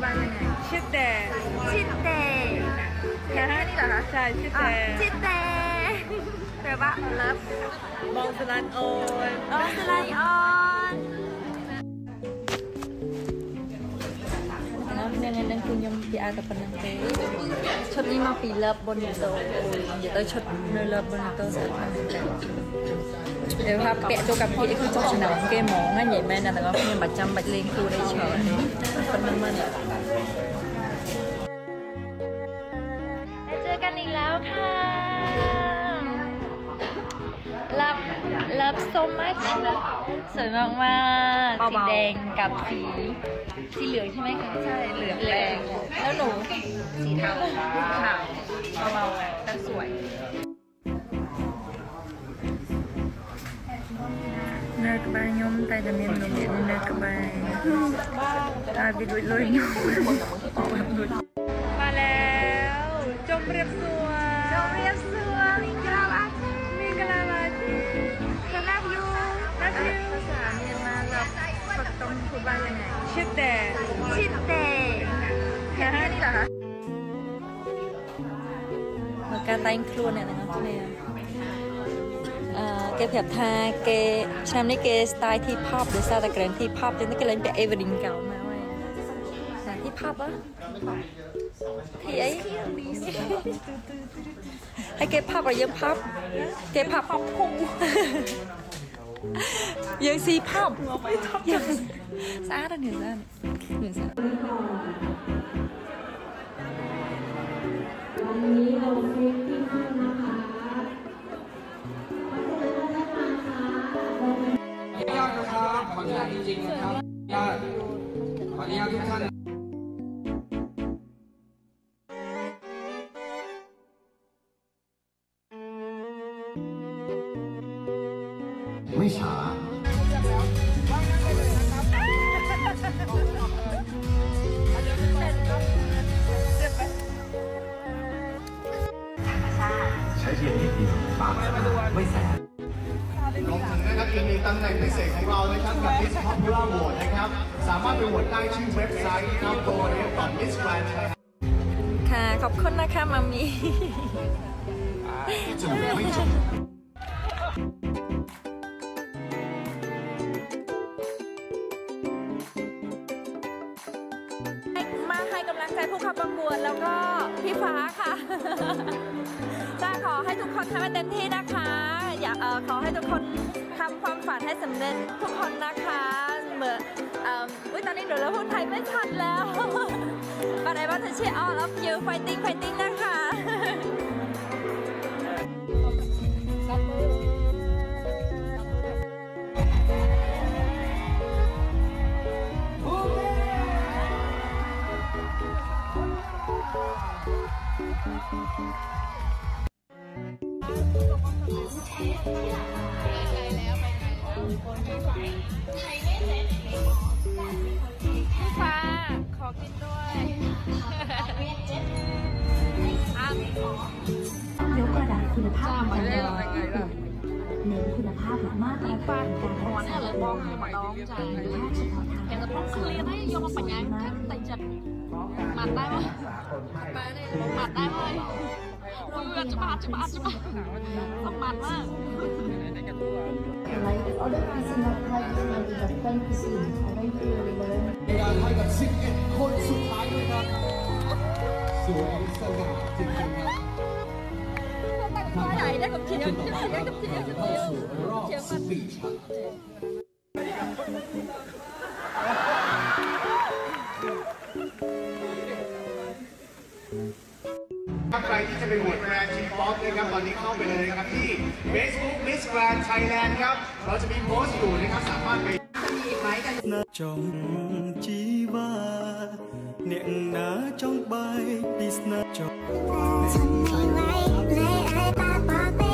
ว่ายังไงชิดเดชิดเดแค่นี้เหรอคะใช่ชิดเดชิดเดแปลว่าเลิฟมองสลันโอนสลันโอนนั่นคือยังพี่อากับปนังเต้ชุดนี้มาปีเลิฟบนโต๊ะอย่าต้องชุดเลิฟบนโต๊ะสักวันเดี๋ยวครับเปะตัวกับพี่คือจบสนามเกมมองงั้นใหญ่แม่นะแต่ก็ยังบัดจำบัดเลงครูได้เฉยคนมันเจอกันอีกแล้วค่ะLove so much สวยมากๆสีแดงกับสีเหลืองใช่ไหมคะใช่เหลืองแดงแล้วหนูสีเทาขาวเบาๆแต่สวยเนื้อกระบายย่อมแต่จะมีนมเย็นเนื้อกระบายตาบิดลุยๆมาแล้วจมเรียบสัวมิงกลาบาจีสำหรับยูภาษาเมียนมาเราต้องพูดว่ายังไงชิดเดแค่นี้เหรอคะมาการแต่งครัวเนี่ยนะครับเนี่ยเกย์แบบทาเกย์ชามนี้เกย์สไตล์ที่ภาพหรือซาตะเกรนที่ภาพจนนี่ก็เลยเป็นเอเวอร์ดิงเก่ามาไว้แต่ที่ภาพอะที่ไอ้ให้เก็บภาพอะไรยังภาพเก็บภาพพุ่งยังสีภาพยังสะอาดเหนือสะอาดวันนี้เราเช็คที่ห้องนะคะญาตินะครับขออนุญาตจริงๆนะครับญาติขออนุญาตทุกท่านไม่ช้าใช้เพียงนิดเดียวปากไม่แสบรวมถึงนะครับยังมีตำแหน่งพิเศษของเรานะครับกับ Miss Popular Vote นะครับสามารถไปโหวตได้ที่เว็บไซต์นะครับwww.missgrand ค่ะขอบคุณนะคะมามีจะไม่จบมาให้กำลังใจผู้เข้าประกวดแล้วก็พี่ฟ้าค่ะจะขอให้ทุกคนทำให้เต็มที่นะคะอยากขอให้ทุกคนทำความฝันให้สำเร็จทุกคนนะคะเหมือนตอนนี้เดี๋ยวเราพูดไทยไม่ชัดแล้ว But I want to cheer all of you fighting นะคะพี่ฟ้าขอกินด้วยเดี๋ยวกระดาษคุณภาพมันจะเน้นคุณภาพมากๆการรักษาคุณภาพเฉพาะทางแต่จะต้องเคลียร์ให้ยอมปัญญาแต่จะมัดได้ไหมมัดได้ไหมจะบาดต้องมัดมากในการให้กับ11 คนสุดท้ายด้วยครับสวยสง่าจริงๆครับใหญ่ได้กับเชียงได้กับเชียงเข้าสู่รอบ14ชั้นใครที่จะไปโหวตแกรนด์ชิปป๊อปนะครับตอนนี้เข้าไปเลยนะครับที่ Facebook Miss Grand Thailand ครับเราจะมีโพสต์อยู่นะครับสามารถไปมีอีกไหมกัน trong chi va niệm ná trong bài Disney trong